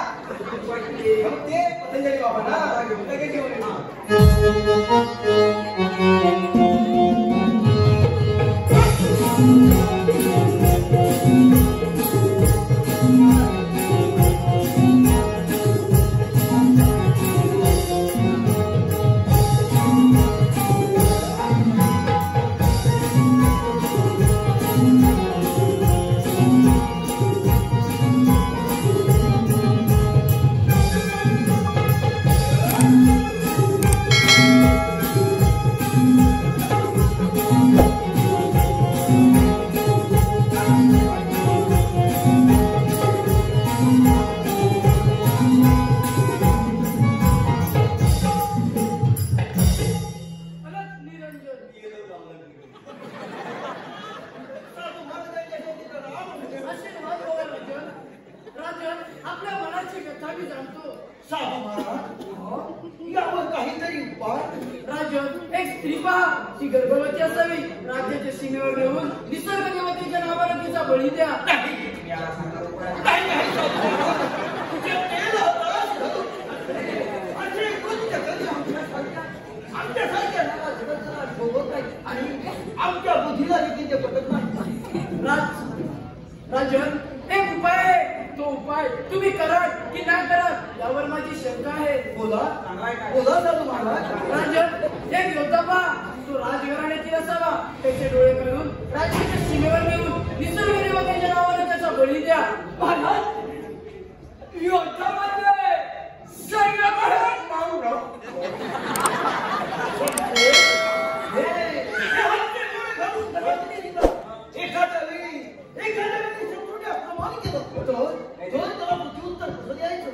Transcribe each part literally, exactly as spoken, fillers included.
ते पतंजली बाबा ना लगेच घेऊन ये. यावर काहीतरी उपाय. राजन, एक स्त्री पहा, ती गर्भवती असावी. राज्याच्या सीमेवर नेऊन निसर्ग देवतेच्या नावाने तिचा बळी द्या. आणि आमच्या बुद्धीला देखील ते पटत नाही. राजन, एक उपाय आहे. तो उपाय तुम्ही कराल की नाही कराल यावर माझी शंका आहे. बोला बोला साधू महाराज. राजन, एक योद्धा पहा, तो राजघराण्यातील असावा. त्याचे डोळे करून राज्याच्या सीमेवर नेऊन निसर्ग देवतेच्या नावाने त्याचा बळी द्या. महाराज योद्धा म्हणजे सैन्य महाराज मारू एखाद्या वेळी एखाद्या वेळी शत्रूने अपमान केलं होतं. दोन त्याला प्रत्युत्तर कसं द्यायचं?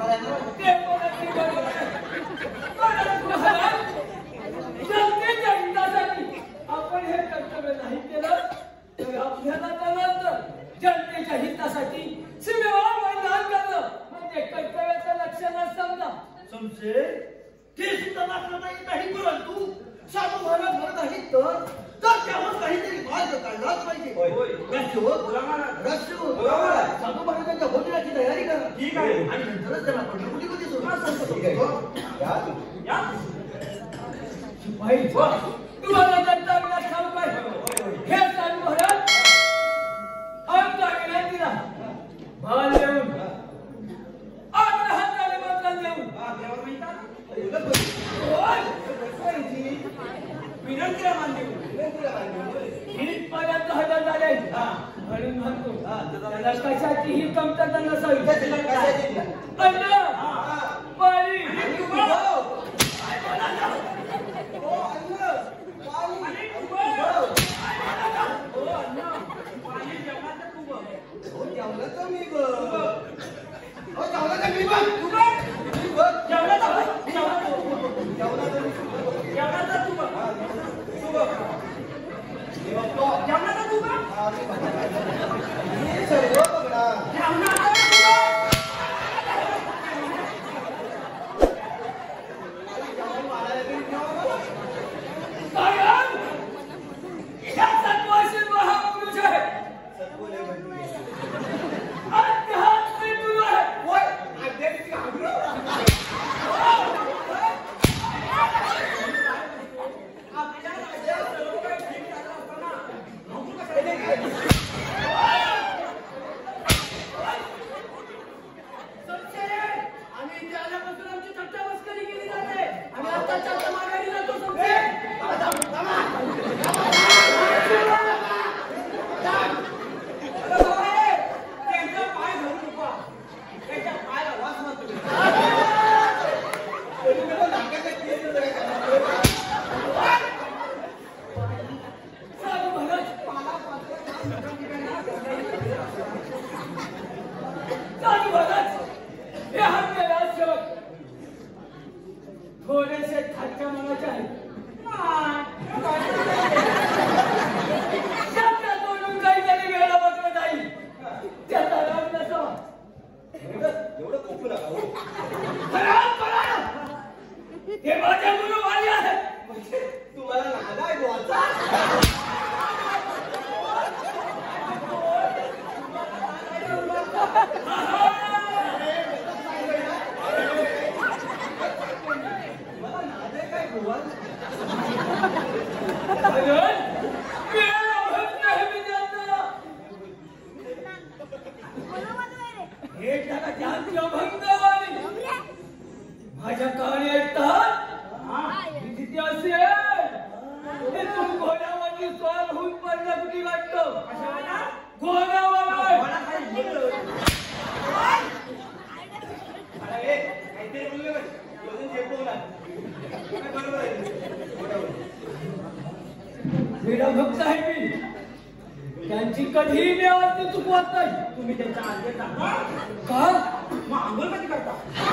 जनतेच्या हितासाठी आपण हे कर्तव्य नाही केलं तर आपल्याला त्यानंतर जनतेच्या हितासाठी सीमेवर मैदान करणं म्हणजे कर्तव्याचं लक्षण समजा. समजे ते सुद्धा दाखवता येत नाही. परंतु साधू महाराज म्हणत आहेत तर तर त्यावर काहीतरी मार्ग काढलाच पाहिजे. साधू महाराजांच्या भोजनाची तयारी करा. ठीक आहे. आणि नंतरच त्यांना पंढरपुरीमध्ये सोडणार. तुम्हाला जनता विलास ठाऊक आहे. हे साधू महाराज आमच्या विनंतीला भाल देऊन आग्रहाने निमंत्रण देऊन विनंतीला मान देऊ. इथपर्यंत हजर झाले म्हणून म्हणतो त्याला कशाचीही कमतरता नसावी. अन्न पाणी थोडेसे खालच्या मनाचे आहे. त्याच्या तोडून काहीतरी वेळा बघलं नाही. त्याचा राग नसावा. एवढं कोपू नका. हे माझ्या गुरु वाली आहे. तुम्हाला नादा आहे बुवाचा. हे त्याला त्यांचे अभंग वाणी माझ्या कहाणी ऐकतात मी तिथे असेल ते तू घोड्यावरती स्वार होऊन पडला कुठे वाटतो घोड्यावर काहीतरी बोलले अजून झेपवणार बरोबर आहे वेडा भक्त आहे मी त्यांची कधीही मी आरती चुकवत नाही तुम्ही त्यांच्या आगे टाका का मग आंघोळ कधी करता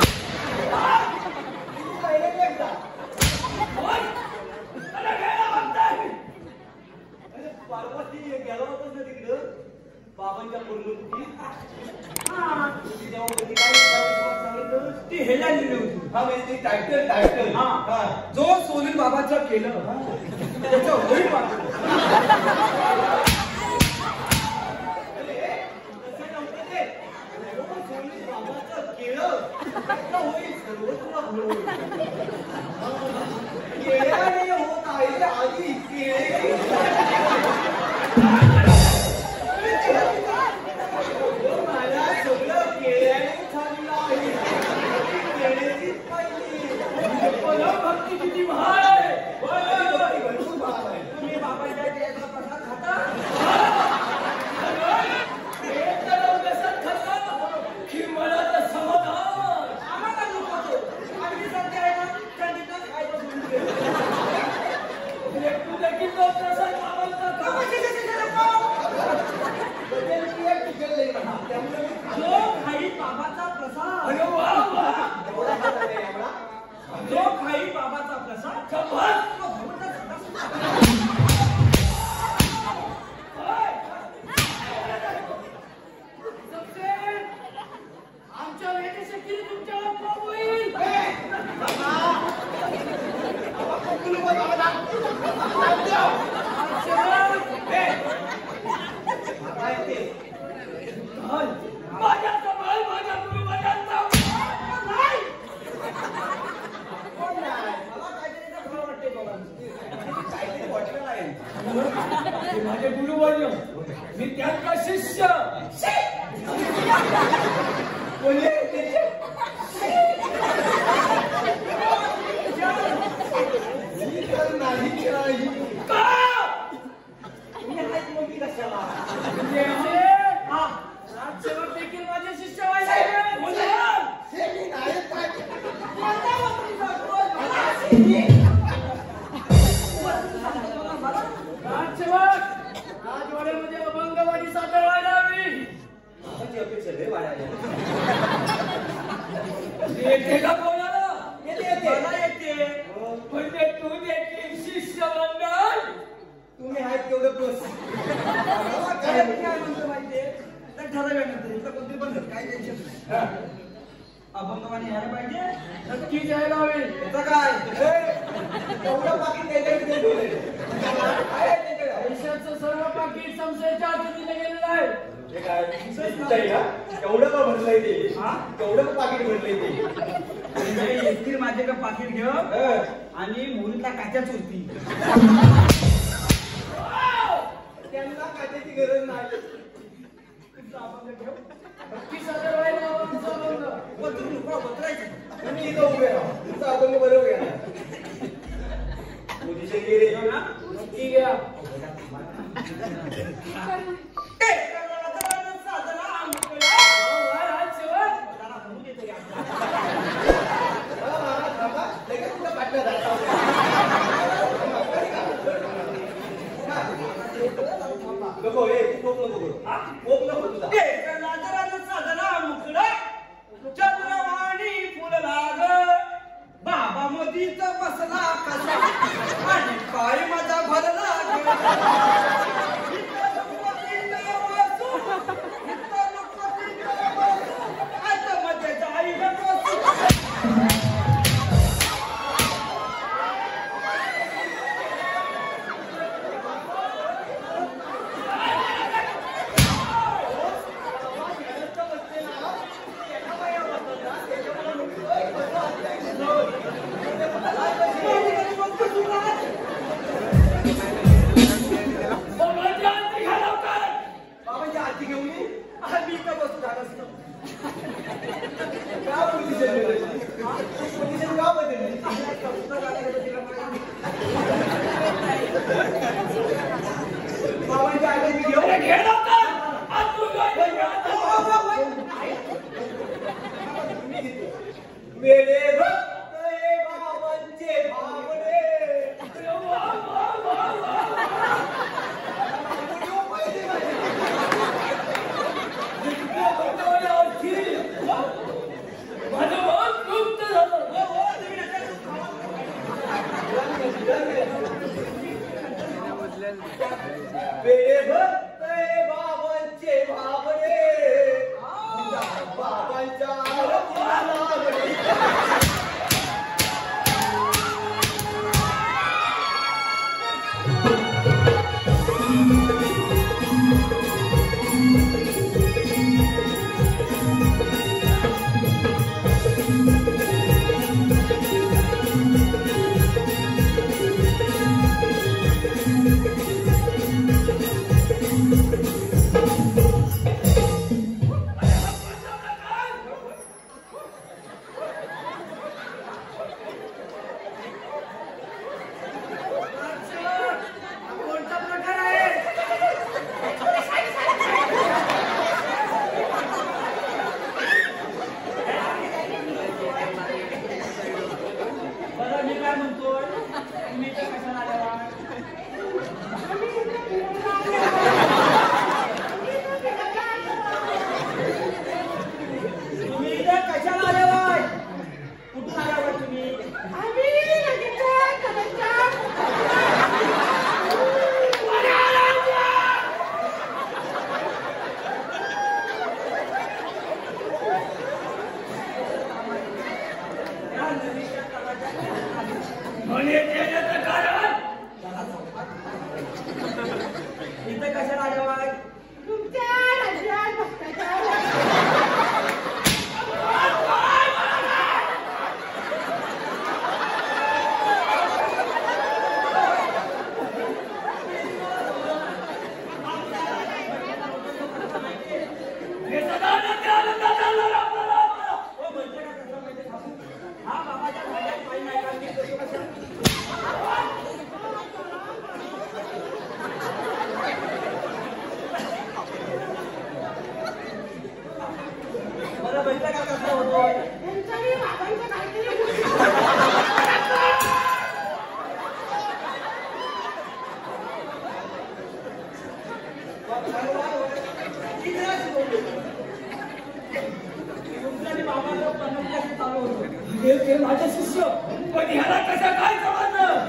पहिले ते एकदा होय? अरे वेडा भक्त आहे मी. अरे पार्वती गेला होतास ना तिकडं बाबांच्या पूर्णकृती जेव्हा कधी काय सांगितलं ती हेला लिहिली होती हा म्हणजे ते टायटल टायटल हा. हा जो सोनील बाबाचं केलं त्याचं होईल वाटलं अरे तसं नव्हतं ते जो सोनील बाबाचं केलं त्याचं होईल सर्व तुला होईल केल्याने होत आहे आधी केले मला सगळं केल्याने झालेलं आहे केल्याचीच पाहिजे मला भक्ती किती महान आहे भरपूर भाव आहे तुम्ही बाबाच्या देहाचा प्रसाद खाता हे तर व्यसन खाता की मला तर समाधान आम्हाला नको तो. आम्ही सध्या आहे ना चंडीचं खायचं सोडून दिलं. हे तू देखील तो प्रसाद मागवता का? त्यामुळे जो खाई बाबाचा प्रसाद अरे वा वा जो खाई बाबाचा प्रसाद शपथ! तो भगवंता खाता. आमच्या वेदेशक्तीने तुमच्यावर कोप होईल. धन, माझ्या कमाल माझ्या पूर्वजांचा नाही. ते माझे गुरुवर्य मी त्यांचा शिष्य कोणी नाही नाही का? कशाला म्हणजे हा, राजसेवक देखील माझे शिष्य व्हायचे. मुलं! शेती नाही पाहिजे राजसेवक राजवाड्यामध्ये अभंगवाडी सादर व्हायला हवी. बाबाची अपेक्षा लय वाढायला येते का कोणाला? येते येते मला येते. म्हणजे तू देखील शिष्य मंडळ तुम्ही आहेत तेवढं प्रोत्साहन काय काय म्हणतो माहितीये तर ठरवल्यानंतर इथं कोणती पण काय टेन्शन नाही. अभंगवाणी यायला पाहिजे नक्कीच यायला हवी. याचं काय एवढं पाकिट त्याच्याकडे दे ठेवलंय. काय आहे त्याच्याकडे? पैशाचं सर्व पाकिट संशयाच्या हातून गेलेलं आहे. हे काय विचारी का केवढं का भरलंय ते केवढं का पाकिट भरलंय ते म्हणजे येथील माझे का पाकिट घेऊ हं. आणि मुलीला काच्या चुरती. त्यांना काट्याची गरज नाही तुमचा अभंग घेऊ नक्की सादर व्हायला हवा तुमचा अभंग. बदलून नको बदलायचं. तुम्ही इथं उभे राहा तुमचा अभंग बरोबर येणार पोझिशन गेले ना नक्की घ्या. नको हे कोप नको करू कोप नको तुझा चंद्रवाणी फुलला ग बाबा मोदीच बसला कसा आणि पाय माझा भरला आम्ही इथं बसू झालंच ना का पोझिशन पोझिशन का बदलली बाबांच्या आगे घेऊ घे लवकर आज तू मेरे भक्त हे बाबांचे भावडे मेरे भक्त हे बाबांचे भावडे बाबांच्या माझे शिष्य पण ह्याला कशा काय समजलं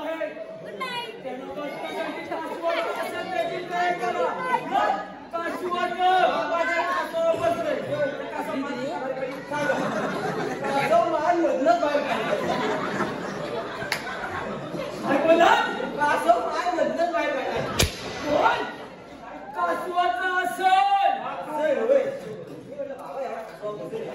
आहे त्यानं बसण्यासाठी कासवाला कसं देखील काय करा मग कासवानं बाबाच्या कासवावर बसलोय. त्या कासव मान सांगा. कासव मान मधनंच बाहेर काढलं. काय बोला कासव मान मधनंच बाहेर काढलं. कोण कासवाचं असेल असं होय. मी म्हटलं बाबा एवढा कासवावर बसलोय.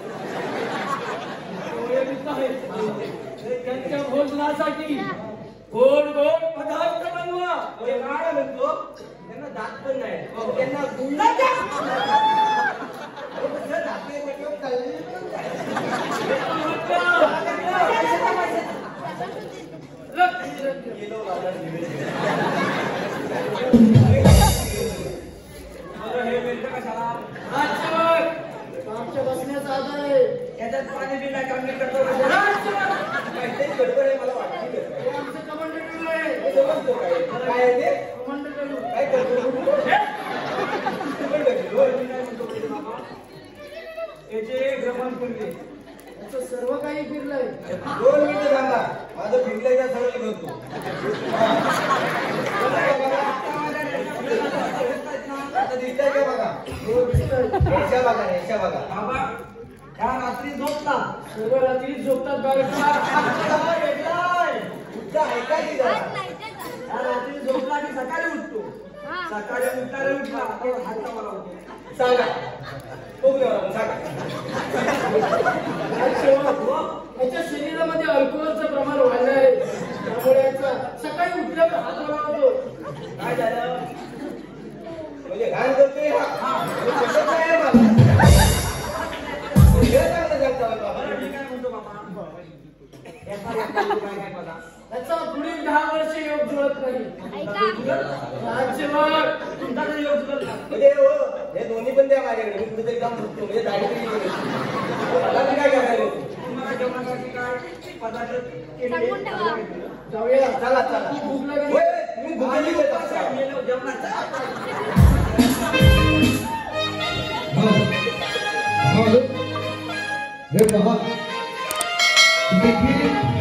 डोळे मिट आहेत. त्यांच्या भोजनासाठी गोड गोड पदार्थ बनवा. ते काय म्हणतो त्यांना दात पण नाही त्यांना गुंडाच्या दात नाही म्हटलं चालली पण काय. गेलो बाबा बरं हे मिळतं कशाला राजसेवक, आमच्या बसण्याचा आधार आहे याच्यात पाणी बिना कमी करतो काहीतरी गडबड आहे मला वाटतं हे आमचं कमांडर आहे हे समजतो काय काय आहे ते कमांडर काय करतो याचे भ्रमण कुंडे याचं सर्व काही फिरलंय दोन मिनिटं थांबा माझं फिरल्याच्या सगळं करतो आता दिसतंय का बघा हो दिसतंय याच्या बघा याच्या बघा बाबा ह्या रात्री झोपतात सर्व रात्री झोपतात बालका तुमचा ऐका की जरा ह्या रात्री झोपला की सकाळी उठतो सकाळी उठणारे उठला आपण हात मला होतो सांगा बघूया सांगा याच्या शरीरामध्ये अल्कोहोलचं प्रमाण वाढलं आहे त्यामुळे याचा सकाळी उठल्यावर हात लावतो काय झालं म्हणजे घाण करतोय हा कसं काय आहे बाबा हे चांगलं जगता बाबा मी काय म्हणतो बाबा याचा काय काय बघा याचा पुढील दहा वर्ष योग जुळत नाही राज्यभर तुमचा तरी योग जुळत नाही म्हणजे हो हे दोन्ही पण द्या माझ्याकडे मी कुठेतरी काम करतो म्हणजे दाढी मला काय करायला तुम्हाला जेवणासाठी काय पदार्थ सांगून ठेवा. जाऊया चला चला भूक लागली होय, तुम्ही भुकेली होता जेवणाचा हे पहा देखील